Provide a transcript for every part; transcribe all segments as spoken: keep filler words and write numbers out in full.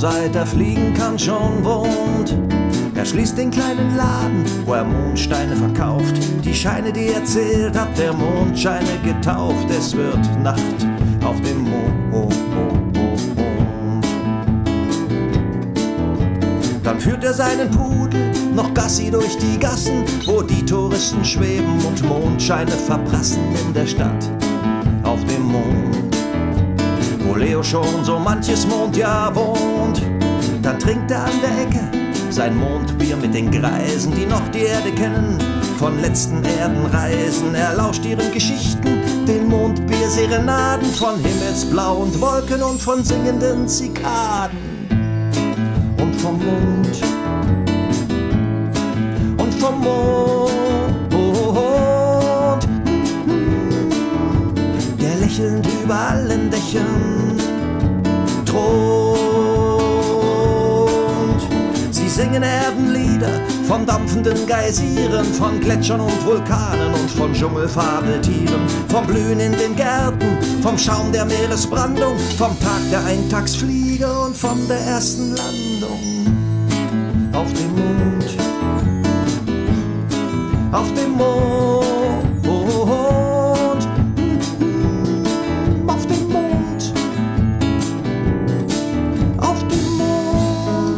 seit er fliegen kann schon wohnt. Er schließt den kleinen Laden, wo er Mondsteine verkauft. Die Scheine, die er zählt, hat der Mondscheine getauft. Es wird Nacht auf dem Mond. Dann führt er seinen Pudel noch Gassi durch die Gassen, wo die Touristen schweben und Mondscheine verprassen in der Stadt auf dem Mond, wo Leo schon so manches Mondjahr wohnt. Dann trinkt er an der Ecke sein Mondbier mit den Greisen, die noch die Erde kennen, von letzten Erdenreisen. Er lauscht ihren Geschichten, den Mondbier-Serenaden von Himmelsblau und Wolken und von singenden Zikaden. Und vom Mond, und vom Mond, der lächelnd über allen Dächern thront. Sie singen Erdenlieder von dampfenden Geysiren, von Gletschern und Vulkanen und von Dschungelfabeltieren, vom Blühen in den Gärten, vom Schaum der Meeresbrandung, vom Tag der Eintagsfliege und von der ersten Landung auf dem Mond, auf dem Mond, auf dem Mond, auf dem Mond.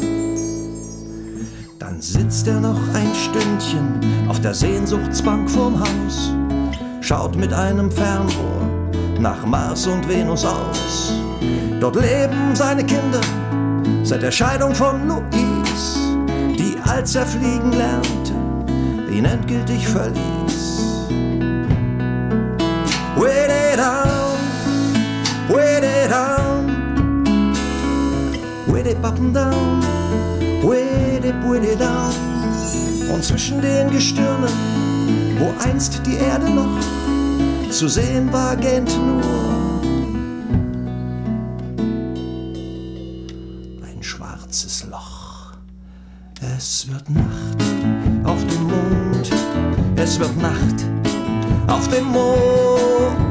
Dann sitzt er noch ein Stündchen auf der Sehnsuchtsbank vorm Haus, schaut mit einem Fernrohr nach Mars und Venus aus. Dort leben seine Kinder seit der Scheidung von Louise, die, als er fliegen lernte, ihn endgültig verließ. Way it down, way it down, way it up and down, way it, way it down. Und zwischen den Gestirnen, wo einst die Erde noch zu sehen war, gähnt nur ein schwarzes Loch. Es wird Nacht auf dem Mond, es wird Nacht auf dem Mond.